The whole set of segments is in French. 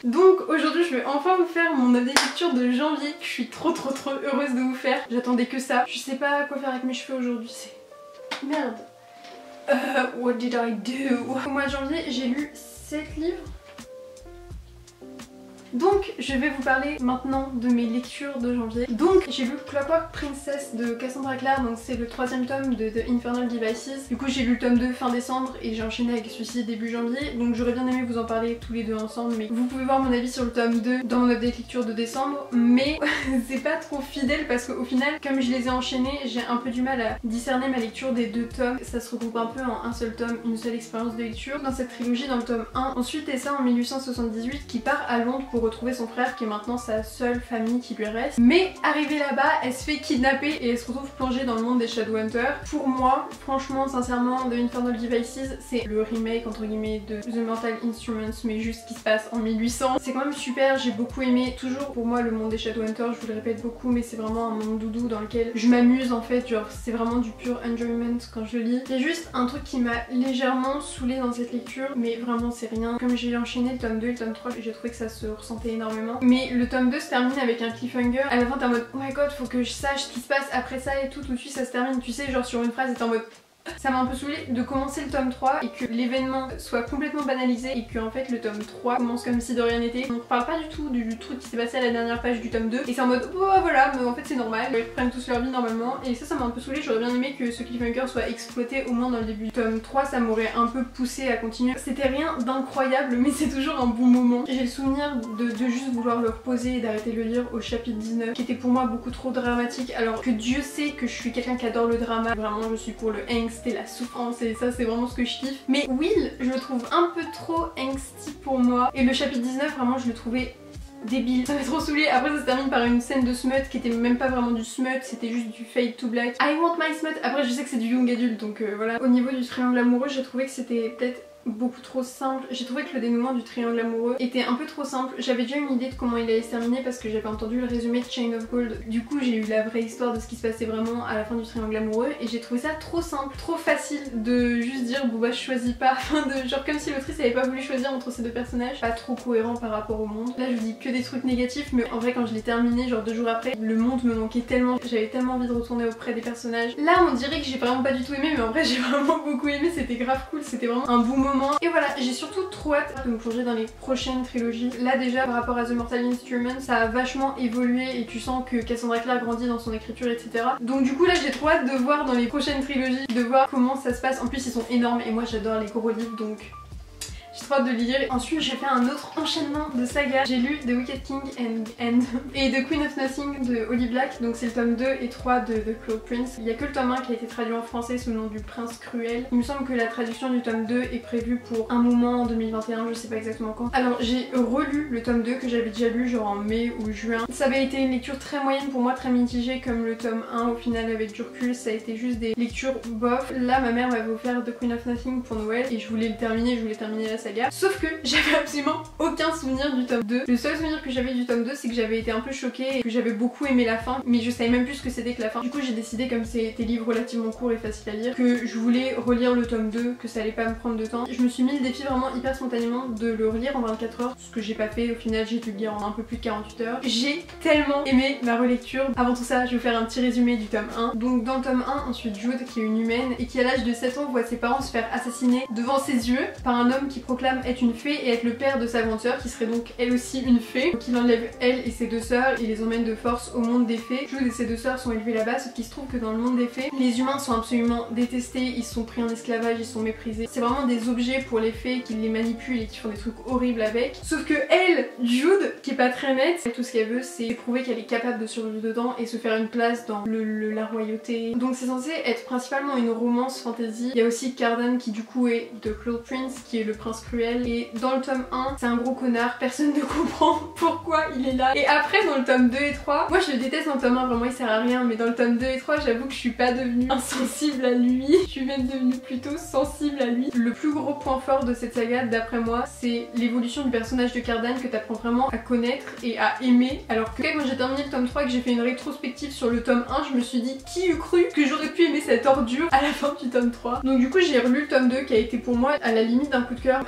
Donc aujourd'hui je vais enfin vous faire mon avis lecture de janvier. Je suis trop heureuse de vous faire. J'attendais que ça. Je sais pas quoi faire avec mes cheveux aujourd'hui, c'est... Merde. What did I do? Au mois de janvier j'ai lu 7 livres. Donc je vais vous parler maintenant de mes lectures de janvier. Donc j'ai lu Clockwork Princess de Cassandra Clare, donc c'est le 3e tome de The Infernal Devices. Du coup j'ai lu le tome 2 fin décembre et j'ai enchaîné avec celui-ci début janvier. Donc j'aurais bien aimé vous en parler tous les deux ensemble, mais vous pouvez voir mon avis sur le tome 2 dans mon update lecture de décembre. Mais c'est pas trop fidèle parce qu'au final, comme je les ai enchaînés, j'ai un peu du mal à discerner ma lecture des deux tomes. Ça se regroupe un peu en un seul tome, une seule expérience de lecture dans cette trilogie dans le tome 1. Ensuite Tessa en 1878 qui part à Londres pour retrouver son frère qui est maintenant sa seule famille qui lui reste. Mais arrivée là-bas, elle se fait kidnapper et elle se retrouve plongée dans le monde des Shadowhunters. Pour moi, franchement, sincèrement, The Infernal Devices, c'est le remake entre guillemets de The Mortal Instruments, mais juste qui se passe en 1800. C'est quand même super, j'ai beaucoup aimé. Toujours pour moi le monde des Shadowhunters, je vous le répète beaucoup, mais c'est vraiment un monde doudou dans lequel je m'amuse en fait, genre c'est vraiment du pur enjoyment quand je lis. Il y a juste un truc qui m'a légèrement saoulée dans cette lecture, mais vraiment c'est rien. Comme j'ai enchaîné le tome 2 et le tome 3, j'ai trouvé que ça se ressentait énormément. Mais le tome 2 se termine avec un cliffhanger. À la fin t'es en mode oh my god, faut que je sache ce qui se passe après ça et tout de suite ça se termine, tu sais, genre sur une phrase et t'es en mode... Ça m'a un peu saoulée de commencer le tome 3 et que l'événement soit complètement banalisé et que en fait le tome 3 commence comme si de rien n'était. On ne parle pas du tout du truc qui s'est passé à la dernière page du tome 2 et c'est en mode oh voilà, mais en fait c'est normal, ils prennent tous leur vie normalement et ça m'a un peu saoulée. J'aurais bien aimé que ce cliffhanger soit exploité au moins dans le début du tome 3, ça m'aurait un peu poussé à continuer. C'était rien d'incroyable mais c'est toujours un bon moment. J'ai le souvenir de juste vouloir le reposer et d'arrêter de le lire au chapitre 19 qui était pour moi beaucoup trop dramatique, alors que Dieu sait que je suis quelqu'un qui adore le drama. Vraiment je suis pour le angst et la souffrance et ça c'est vraiment ce que je kiffe. Mais Will je le trouve un peu trop angsty pour moi et le chapitre 19 vraiment je le trouvais débile. Ça m'a trop saoulée. Après ça se termine par une scène de smut qui était même pas vraiment du smut, c'était juste du fade to black. I want my smut. Après je sais que c'est du young adult donc voilà. Au niveau du triangle amoureux j'ai trouvé que c'était peut-être beaucoup trop simple. J'ai trouvé que le dénouement du triangle amoureux était un peu trop simple. J'avais déjà une idée de comment il allait se terminer parce que j'avais entendu le résumé de Chain of Gold. Du coup j'ai eu la vraie histoire de ce qui se passait vraiment à la fin du triangle amoureux et j'ai trouvé ça trop simple, trop facile de juste dire bon bah je choisis pas, enfin de genre comme si l'autrice avait pas voulu choisir entre ces deux personnages. Pas trop cohérent par rapport au monde. Là je vous dis que des trucs négatifs mais en vrai quand je l'ai terminé genre 2 jours après, le monde me manquait tellement, j'avais tellement envie de retourner auprès des personnages. Là on dirait que j'ai vraiment pas du tout aimé mais en vrai j'ai vraiment beaucoup aimé, c'était grave cool, c'était vraiment un bon moment. Et voilà, j'ai surtout trop hâte de me plonger dans les prochaines trilogies. Là déjà par rapport à The Mortal Instruments, ça a vachement évolué et tu sens que Cassandra Clare grandit dans son écriture etc. Donc du coup là j'ai trop hâte de voir dans les prochaines trilogies, de voir comment ça se passe. En plus ils sont énormes et moi j'adore les gros livres donc... j'ai trop hâte de lire. Ensuite j'ai fait un autre enchaînement de sagas. J'ai lu The Wicked King and et The Queen of Nothing de Holly Black. Donc c'est le tome 2 et 3 de The Cloud Prince. Il n'y a que le tome 1 qui a été traduit en français sous le nom du Prince Cruel. Il me semble que la traduction du tome 2 est prévue pour un moment en 2021, je sais pas exactement quand. Alors j'ai relu le tome 2 que j'avais déjà lu genre en mai ou juin. Ça avait été une lecture très moyenne pour moi, très mitigée comme le tome 1 au final avec du recul. Ça a été juste des lectures bof. Là ma mère m'avait offert The Queen of Nothing pour Noël et je voulais le terminer, je voulais terminer la saga. Sauf que j'avais absolument aucun souvenir du tome 2. Le seul souvenir que j'avais du tome 2 c'est que j'avais été un peu choquée et que j'avais beaucoup aimé la fin, mais je savais même plus ce que c'était que la fin. Du coup j'ai décidé, comme c'est des livres relativement courts et faciles à lire, que je voulais relire le tome 2, que ça allait pas me prendre de temps. Je me suis mis le défi vraiment hyper spontanément de le relire en 24 heures, ce que j'ai pas fait. Au final j'ai dû le lire en un peu plus de 48 heures. J'ai tellement aimé ma relecture. Avant tout ça je vais vous faire un petit résumé du tome 1. Donc dans le tome 1 ensuite Jude qui est une humaine et qui à l'âge de 7 ans voit ses parents se faire assassiner devant ses yeux par un homme qui proclame être une fée et être le père de sa grande sœur qui serait donc elle aussi une fée. Donc il enlève elle et ses 2 sœurs et les emmène de force au monde des fées. Jude et ses 2 sœurs sont élevées là-bas, sauf qu'il se trouve que dans le monde des fées, les humains sont absolument détestés, ils sont pris en esclavage, ils sont méprisés. C'est vraiment des objets pour les fées qui les manipulent et qui font des trucs horribles avec. Sauf que elle, Jude, qui est pas très nette, tout ce qu'elle veut c'est prouver qu'elle est capable de survivre dedans et se faire une place dans la royauté. Donc c'est censé être principalement une romance fantasy. Il y a aussi Cardan qui du coup est The Cloud Prince qui est le prince cruel et dans le tome 1 c'est un gros connard, personne ne comprend pourquoi il est là. Et après dans le tome 2 et 3, moi je le déteste dans le tome 1, vraiment il sert à rien, mais dans le tome 2 et 3 j'avoue que je suis pas devenue insensible à lui, je suis même devenue plutôt sensible à lui. Le plus gros point fort de cette saga d'après moi c'est l'évolution du personnage de Cardan que t'apprends vraiment à connaître et à aimer, alors que quand j'ai terminé le tome 3 et que j'ai fait une rétrospective sur le tome 1 je me suis dit qui eût cru que j'aurais pu aimer cette ordure à la fin du tome 3. Donc du coup j'ai relu le tome 2 qui a été pour moi à la limite d'un coup de cœur. À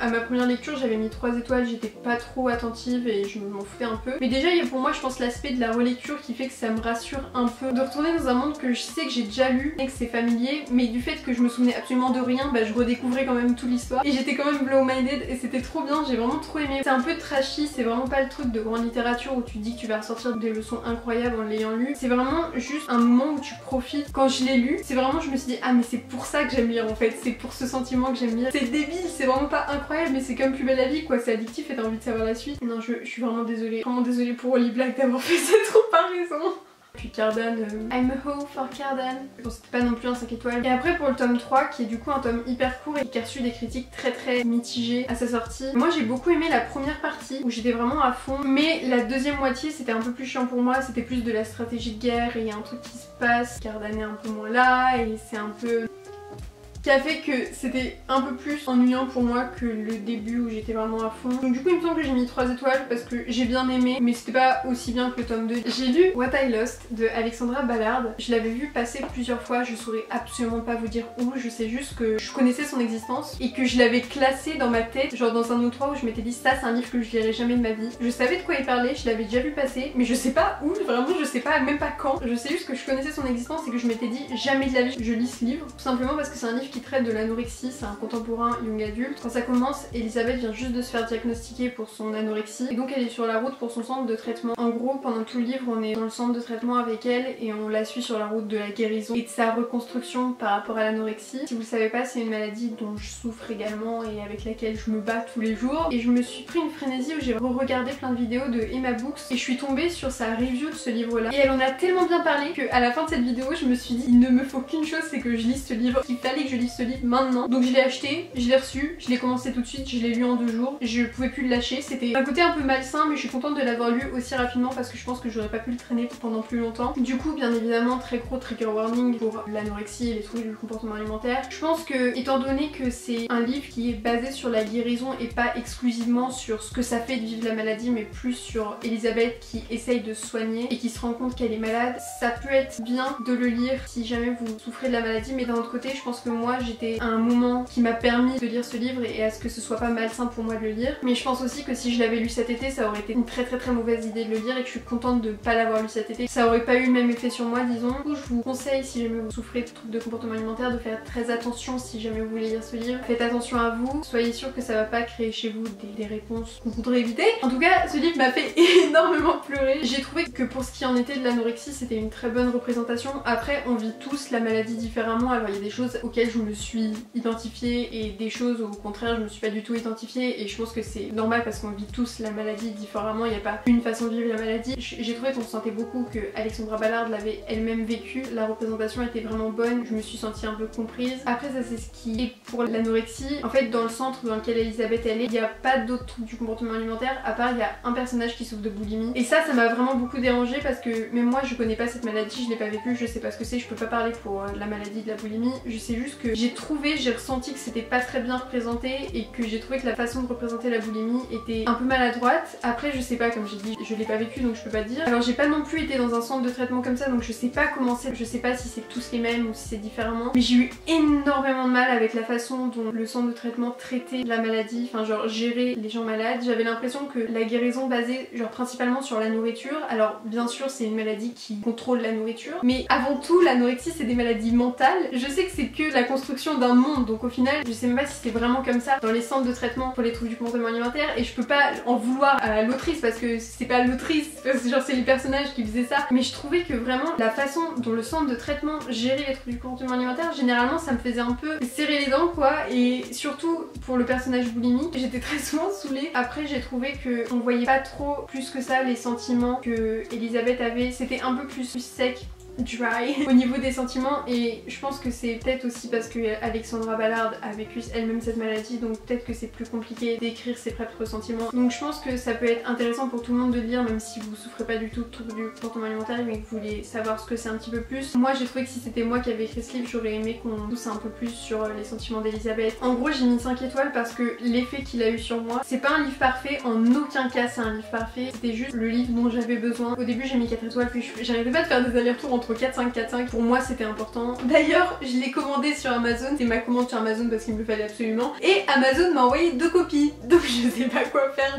ma première lecture j'avais mis 3 étoiles, j'étais pas trop attentive et je m'en foutais un peu. Mais déjà il y a pour moi je pense l'aspect de la relecture qui fait que ça me rassure un peu. De retourner dans un monde que je sais que j'ai déjà lu et que c'est familier, mais du fait que je me souvenais absolument de rien, bah je redécouvrais quand même toute l'histoire. Et j'étais quand même blow-minded et c'était trop bien, j'ai vraiment trop aimé. C'est un peu trashy, c'est vraiment pas le truc de grande littérature où tu dis que tu vas ressortir des leçons incroyables en l'ayant lu. C'est vraiment juste un moment où tu profites. Quand je l'ai lu, c'est vraiment, je me suis dit ah mais c'est pour ça que j'aime lire en fait, c'est pour ce sentiment que j'aime lire. C'est débile, c'est vraiment pas incroyable mais c'est comme Plus belle la vie quoi, c'est addictif et t'as envie de savoir la suite. Non je suis vraiment désolée pour Holly Black d'avoir fait cette comparaison. Puis Cardan, I'm a hoe for Cardan. Bon c'était pas non plus un 5 étoiles. Et après pour le tome 3 qui est du coup un tome hyper court et qui a reçu des critiques très mitigées à sa sortie. Moi j'ai beaucoup aimé la première partie où j'étais vraiment à fond, mais la deuxième moitié c'était un peu plus chiant pour moi, c'était plus de la stratégie de guerre et il y a un truc qui se passe, Cardan est un peu moins là et c'est un peu... qui a fait que c'était un peu plus ennuyant pour moi que le début où j'étais vraiment à fond. Donc du coup il me semble que j'ai mis 3 étoiles parce que j'ai bien aimé mais c'était pas aussi bien que le tome 2. J'ai lu What I Lost de Alexandra Ballard. Je l'avais vu passer plusieurs fois, je saurais absolument pas vous dire où, je sais juste que je connaissais son existence et que je l'avais classé dans ma tête, genre dans un endroit où je m'étais dit ça c'est un livre que je lirai jamais de ma vie. Je savais de quoi il parlait, je l'avais déjà vu passer mais je sais pas où, vraiment je sais pas même pas quand. Je sais juste que je connaissais son existence et que je m'étais dit jamais de la vie je lis ce livre, tout simplement parce que c'est un livre qui traite de l'anorexie, c'est un contemporain young adulte. Quand ça commence, Elisabeth vient juste de se faire diagnostiquer pour son anorexie et donc elle est sur la route pour son centre de traitement. En gros, pendant tout le livre, on est dans le centre de traitement avec elle et on la suit sur la route de la guérison et de sa reconstruction par rapport à l'anorexie. Si vous le savez pas, c'est une maladie dont je souffre également et avec laquelle je me bats tous les jours. Et je me suis pris une frénésie où j'ai re-regardé plein de vidéos de Emma Books et je suis tombée sur sa review de ce livre-là. Et elle en a tellement bien parlé qu'à la fin de cette vidéo, je me suis dit il ne me faut qu'une chose, c'est que je lise ce livre. Il fallait que je lise ce livre maintenant. Donc je l'ai acheté, je l'ai reçu, je l'ai commencé tout de suite, je l'ai lu en 2 jours. Je pouvais plus le lâcher, c'était un côté un peu malsain mais je suis contente de l'avoir lu aussi rapidement parce que je pense que j'aurais pas pu le traîner pendant plus longtemps. Du coup bien évidemment très gros trigger warning pour l'anorexie et les troubles du comportement alimentaire. Je pense que étant donné que c'est un livre qui est basé sur la guérison et pas exclusivement sur ce que ça fait de vivre la maladie mais plus sur Elisabeth qui essaye de se soigner et qui se rend compte qu'elle est malade, ça peut être bien de le lire si jamais vous souffrez de la maladie mais d'un autre côté je pense que moi j'étais à un moment qui m'a permis de lire ce livre et à ce que ce soit pas malsain pour moi de le lire. Mais je pense aussi que si je l'avais lu cet été ça aurait été une très mauvaise idée de le lire et que je suis contente de pas l'avoir lu cet été. Ça aurait pas eu le même effet sur moi disons. Du coup je vous conseille si jamais vous souffrez de troubles de comportement alimentaire de faire très attention si jamais vous voulez lire ce livre. Faites attention à vous, soyez sûr que ça va pas créer chez vous des réponses qu'on voudrait éviter. En tout cas ce livre m'a fait énormément pleurer. J'ai trouvé que pour ce qui en était de l'anorexie c'était une très bonne représentation. Après on vit tous la maladie différemment, alors il y a des choses auxquelles je me suis identifiée et des choses au contraire je me suis pas du tout identifiée et je pense que c'est normal parce qu'on vit tous la maladie différemment, il n'y a pas une façon de vivre la maladie. J'ai trouvé qu'on sentait beaucoup que Alexandra Ballard l'avait elle-même vécu, la représentation était vraiment bonne, je me suis sentie un peu comprise. Après ça c'est ce qui est pour l'anorexie. En fait dans le centre dans lequel Elisabeth elle est, il n'y a pas d'autres troubles du comportement alimentaire à part il y a un personnage qui souffre de boulimie et ça m'a vraiment beaucoup dérangée parce que même moi je connais pas cette maladie, je l'ai pas vécue, je sais pas ce que c'est, je peux pas parler pour la maladie de la boulimie, je sais juste que j'ai ressenti que c'était pas très bien représenté et que j'ai trouvé que la façon de représenter la boulimie était un peu maladroite. Après je sais pas, comme j'ai dit je l'ai pas vécu donc je peux pas dire. Alors j'ai pas non plus été dans un centre de traitement comme ça donc je sais pas comment c'est, je sais pas si c'est tous les mêmes ou si c'est différemment, mais j'ai eu énormément de mal avec la façon dont le centre de traitement traitait la maladie, enfin genre gérer les gens malades. J'avais l'impression que la guérison basée genre principalement sur la nourriture, alors bien sûr c'est une maladie qui contrôle la nourriture mais avant tout l'anorexie c'est des maladies mentales. Je sais que c'est que la construction d'un monde donc au final je sais même pas si c'est vraiment comme ça dans les centres de traitement pour les troubles du comportement alimentaire et je peux pas en vouloir à l'autrice parce que c'est pas l'autrice, parce que genre c'est les personnages qui faisaient ça, mais je trouvais que vraiment la façon dont le centre de traitement gérait les troubles du comportement alimentaire généralement ça me faisait un peu serrer les dents quoi, et surtout pour le personnage boulimique j'étais très souvent saoulée. Après j'ai trouvé que on voyait pas trop plus que ça les sentiments que Elisabeth avait, c'était un peu plus sec, dry au niveau des sentiments et je pense que c'est peut-être aussi parce que Alexandra Ballard a vécu elle-même cette maladie donc peut-être que c'est plus compliqué d'écrire ses propres sentiments. Donc je pense que ça peut être intéressant pour tout le monde de lire même si vous souffrez pas du tout de troubles du comportement alimentaire mais que vous voulez savoir ce que c'est un petit peu plus. Moi j'ai trouvé que si c'était moi qui avais écrit ce livre j'aurais aimé qu'on pousse un peu plus sur les sentiments d'Elisabeth. En gros j'ai mis 5 étoiles parce que l'effet qu'il a eu sur moi, c'est pas un livre parfait, en aucun cas c'est un livre parfait, c'était juste le livre dont j'avais besoin. Au début j'ai mis 4 étoiles puis j'arrivais pas de faire des allers-retours entre entre 4-5, 4-5. Pour moi c'était important. D'ailleurs je l'ai commandé sur Amazon, c'est ma commande sur Amazon parce qu'il me le fallait absolument. Et Amazon m'a envoyé 2 copies, donc je sais pas quoi faire.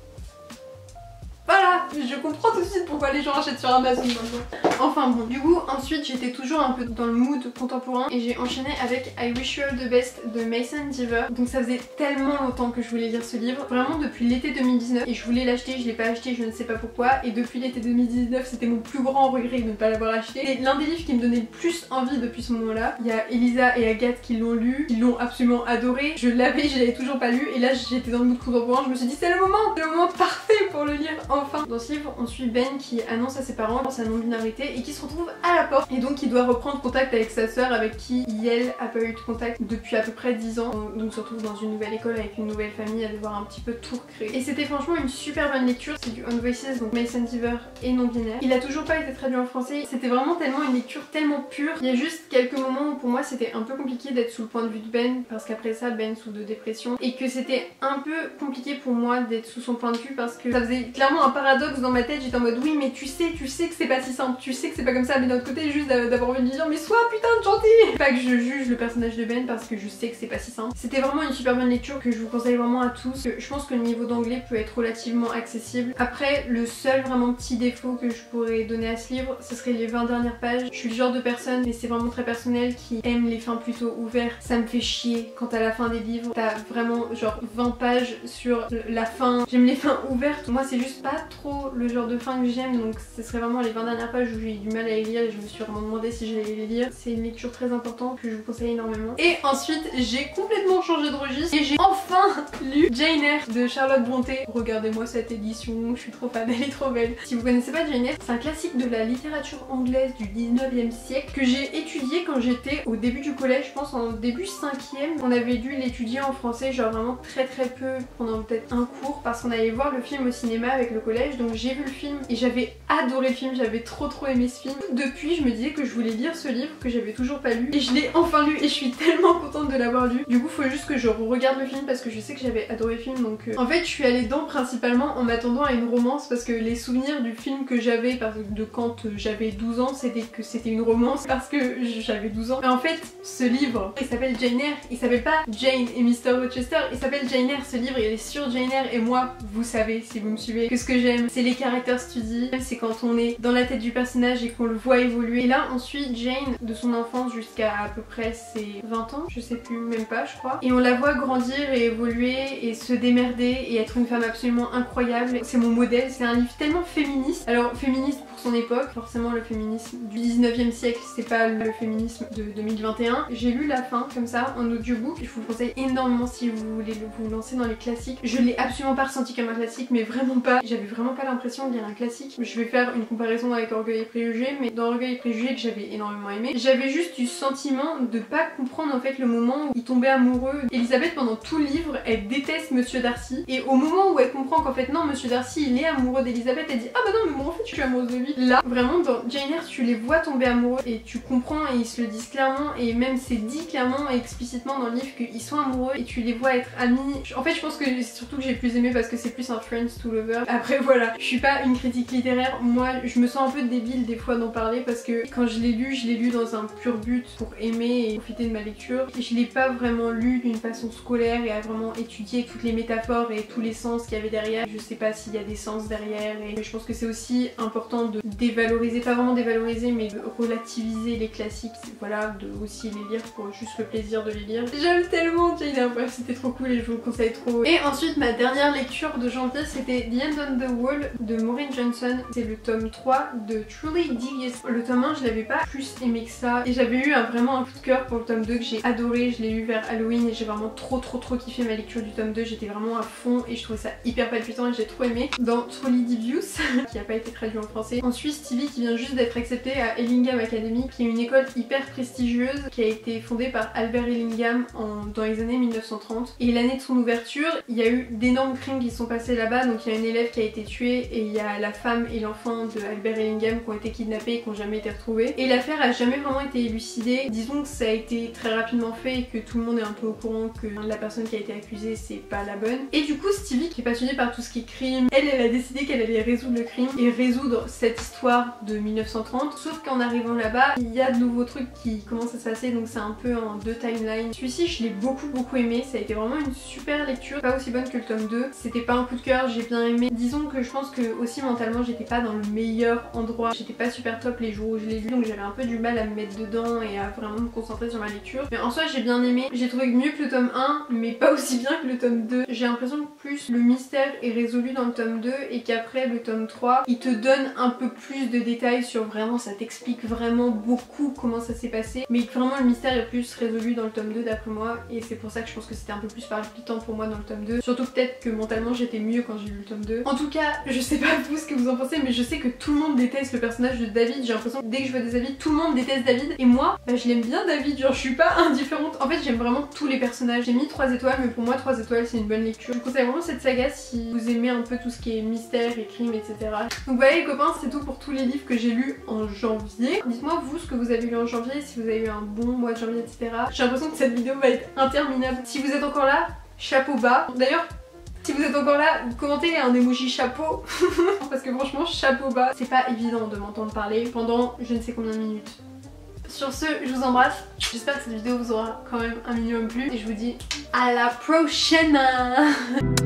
Voilà, je comprends tout de suite pourquoi les gens achètent sur Amazon maintenant. Enfin bon, du coup ensuite j'étais toujours un peu dans le mood contemporain et j'ai enchaîné avec I Wish You All The Best de Mason Deaver. Donc ça faisait tellement longtemps que je voulais lire ce livre, vraiment depuis l'été 2019, et je voulais l'acheter, je l'ai pas acheté, je ne sais pas pourquoi, et depuis l'été 2019 c'était mon plus grand regret de ne pas l'avoir acheté. C'est l'un des livres qui me donnait le plus envie depuis ce moment là. Il y a Elisa et Agathe qui l'ont lu, qui l'ont absolument adoré, je l'avais toujours pas lu, et là j'étais dans le mood contemporain, je me suis dit c'est le moment parfait pour le lire enfin. Dans ce livre on suit Ben qui annonce à ses parents sa non-binarité et qui se retrouve à la porte, et donc il doit reprendre contact avec sa sœur avec qui elle a pas eu de contact depuis à peu près 10 ans. Donc se retrouve dans une nouvelle école avec une nouvelle famille, à devoir un petit peu tout recréer. Et c'était franchement une super bonne lecture, c'est du On Voices, donc Mason Deaver et non-binaire. Il a toujours pas été traduit en français, c'était vraiment tellement une lecture tellement pure. Il y a juste quelques moments où pour moi c'était un peu compliqué d'être sous le point de vue de Ben, parce qu'après ça Ben souffre de dépression, et que c'était un peu compliqué pour moi d'être sous son point de vue parce que ça faisait clairement un paradoxe dans ma tête. J'étais en mode oui mais tu sais que c'est pas si simple, tu sais que c'est pas comme ça, mais d'un autre côté juste d'avoir envie de lui dire mais sois putain de gentil. Pas que je juge le personnage de Ben parce que je sais que c'est pas si simple. C'était vraiment une super bonne lecture que je vous conseille vraiment à tous. Je pense que le niveau d'anglais peut être relativement accessible. Après le seul vraiment petit défaut que je pourrais donner à ce livre, ce serait les 20 dernières pages. Je suis le genre de personne, mais c'est vraiment très personnel, qui aime les fins plutôt ouvertes. Ça me fait chier quand à la fin des livres t'as vraiment genre 20 pages sur la fin. J'aime les fins ouvertes, moi c'est juste pas trop le genre de fin que j'aime, donc ce serait vraiment les 20 dernières pages où j'ai eu du mal à les lire et je me suis vraiment demandé si j'allais les lire. C'est une lecture très importante que je vous conseille énormément. Et ensuite j'ai complètement changé de registre et j'ai enfin lu Jane Eyre de Charlotte Brontë. Regardez-moi cette édition, je suis trop fan, elle est trop belle. Si vous connaissez pas Jane Eyre, c'est un classique de la littérature anglaise du 19e siècle que j'ai étudié quand j'étais au début du collège, je pense en début 5e. On avait dû l'étudier en français, genre vraiment très peu, pendant peut-être un cours, parce qu'on allait voir le film au cinéma avec le collège. Donc j'ai vu le film et j'avais adoré le film, j'avais trop aimé ce film. Depuis je me disais que je voulais lire ce livre que j'avais toujours pas lu, et je l'ai enfin lu et je suis tellement contente de l'avoir lu. Du coup faut juste que je regarde le film parce que je sais que j'avais adoré le film, donc en fait je suis allée dedans principalement en m'attendant à une romance, parce que les souvenirs du film que j'avais de quand j'avais 12 ans c'était que c'était une romance parce que j'avais 12 ans. Et en fait ce livre il s'appelle Jane Eyre, il s'appelle pas Jane et Mr. Rochester, il s'appelle Jane Eyre. Ce livre il est sur Jane Eyre, et moi vous savez si vous me suivez que ce que j'aime c'est les character studies, c'est quand on est dans la tête du personnage et qu'on le voit évoluer. Et là on suit Jane de son enfance jusqu'à à peu près ses 20 ans, je sais plus, même pas je crois, et on la voit grandir et évoluer et se démerder et être une femme absolument incroyable. C'est mon modèle, c'est un livre tellement féministe. Alors féministe pour son époque, forcément le féminisme du 19e siècle c'est pas le féminisme de 2021. J'ai lu la fin comme ça en audiobook, je vous le conseille énormément si vous voulez vous lancer dans les classiques. Je l'ai absolument pas ressenti comme un classique, mais vraiment pas, j'avais vraiment pas l'impression de lire un classique. Je vais faire une comparaison avec Orgueil et Préjugés, mais dans Orgueil et Préjugés que j'avais énormément aimé, j'avais juste du sentiment de pas comprendre en fait le moment où il tombait amoureux. Elisabeth pendant tout le livre elle déteste Monsieur Darcy, et au moment où elle comprend qu'en fait non Monsieur Darcy il est amoureux d'Elisabeth, elle dit ah bah non mais moi en fait je suis amoureuse de lui. Là vraiment dans Jane Eyre tu les vois tomber amoureux et tu comprends, et ils se le disent clairement, et même c'est dit clairement et explicitement dans le livre qu'ils sont amoureux et tu les vois être amis. En fait je pense que c'est surtout que j'ai plus aimé parce que c'est plus un Friends to Lover. Après voilà, je suis pas une critique littéraire, moi je me sens un peu débile des fois d'en parler parce que quand je l'ai lu dans un pur but pour aimer et profiter de ma lecture. Je l'ai pas vraiment lu d'une façon scolaire et à vraiment étudier toutes les métaphores et tous les sens qu'il y avait derrière. Je sais pas s'il y a des sens derrière, et je pense que c'est aussi important de dévaloriser, pas vraiment dévaloriser mais de relativiser les classiques, voilà, de aussi les lire pour juste le plaisir de les lire. J'aime tellement Jane Eyre, bref c'était trop cool et je vous le conseille trop. Et ensuite ma dernière lecture de janvier c'était The End on the Wall de Maureen Johnson, c'est le tome 3 de Truly Devious. Le tome 1 je l'avais pas plus aimé que ça, et j'avais eu vraiment un coup de cœur pour le tome 2 que j'ai adoré, je l'ai lu vers Halloween et j'ai vraiment trop kiffé ma lecture du tome 2, j'étais vraiment à fond et je trouvais ça hyper palpitant et j'ai trop aimé. Dans Truly Devious qui a pas été traduit en français, on suit Stevie qui vient juste d'être acceptée à Ellingham Academy, qui est une école hyper prestigieuse qui a été fondée par Albert Ellingham dans les années 1930, et l'année de son ouverture il y a eu d'énormes crimes qui sont passés là-bas, donc il y a une élève qui a été tuée et il y a la femme et l'enfant de Albert Ellingham qui ont été kidnappés et qui n'ont jamais été retrouvés. Et l'affaire a jamais vraiment été élucidée. Disons que ça a été très rapidement fait et que tout le monde est un peu au courant que la personne qui a été accusée c'est pas la bonne. Et du coup Stevie, qui est passionnée par tout ce qui est crime, elle a décidé qu'elle allait résoudre le crime et résoudre cette histoire de 1930. Sauf qu'en arrivant là-bas, il y a de nouveaux trucs qui commencent à se passer, donc c'est un peu en deux timelines. Celui-ci je l'ai beaucoup aimé, ça a été vraiment une super lecture, pas aussi bonne que le tome 2. C'était pas un coup de cœur, j'ai bien aimé. Disons que je pense que aussi mentalement j'étais pas dans le meilleur endroit, j'étais pas super top les jours où je l'ai lu, donc j'avais un peu du mal à me mettre dedans et à vraiment me concentrer sur ma lecture. Mais en soi j'ai bien aimé, j'ai trouvé mieux que le tome 1 mais pas aussi bien que le tome 2. J'ai l'impression que plus le mystère est résolu dans le tome 2 et qu'après le tome 3 il te donne un peu plus de détails sur vraiment, ça t'explique vraiment beaucoup comment ça s'est passé, mais vraiment le mystère est plus résolu dans le tome 2 d'après moi, et c'est pour ça que je pense que c'était un peu plus palpitant pour moi dans le tome 2. Surtout peut-être que mentalement j'étais mieux quand j'ai lu le tome 2. En tout cas, je sais pas vous ce que vous en pensez, mais je sais que tout le monde déteste le personnage de David. J'ai l'impression que dès que je vois des avis, tout le monde déteste David, et moi, bah, je l'aime bien David, genre je suis pas indifférente. En fait j'aime vraiment tous les personnages. J'ai mis 3 étoiles, mais pour moi 3 étoiles c'est une bonne lecture. Je vous conseille vraiment cette saga si vous aimez un peu tout ce qui est mystère et crime, etc. Donc voilà les copains, c'est tout pour tous les livres que j'ai lus en janvier. Dites-moi vous ce que vous avez lu en janvier, si vous avez eu un bon mois de janvier, etc. J'ai l'impression que cette vidéo va être interminable. Si vous êtes encore là, chapeau bas. D'ailleurs, si vous êtes encore là, commentez un emoji chapeau. Parce que franchement, chapeau bas. C'est pas évident de m'entendre parler pendant je ne sais combien de minutes. Sur ce, je vous embrasse. J'espère que cette vidéo vous aura quand même un minimum plu. Et je vous dis à la prochaine.